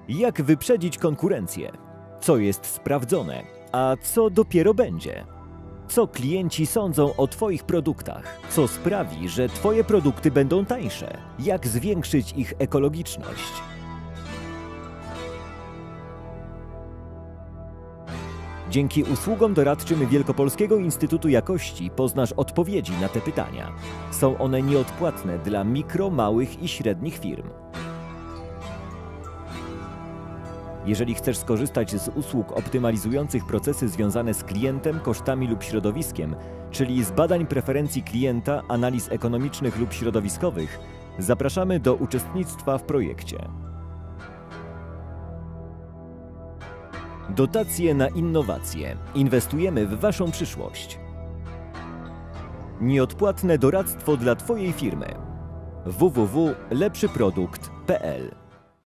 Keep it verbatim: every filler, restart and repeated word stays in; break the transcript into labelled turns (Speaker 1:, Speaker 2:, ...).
Speaker 1: Jak wyprzedzić konkurencję? Co jest sprawdzone, a co dopiero będzie? Co klienci sądzą o Twoich produktach? Co sprawi, że Twoje produkty będą tańsze? Jak zwiększyć ich ekologiczność? Dzięki usługom doradczym Wielkopolskiego Instytutu Jakości poznasz odpowiedzi na te pytania. Są one nieodpłatne dla mikro, małych i średnich firm. Jeżeli chcesz skorzystać z usług optymalizujących procesy związane z klientem, kosztami lub środowiskiem, czyli z badań preferencji klienta, analiz ekonomicznych lub środowiskowych, zapraszamy do uczestnictwa w projekcie. Dotacje na innowacje. Inwestujemy w Waszą przyszłość. Nieodpłatne doradztwo dla Twojej firmy. w w w kropka lepszy produkt kropka p l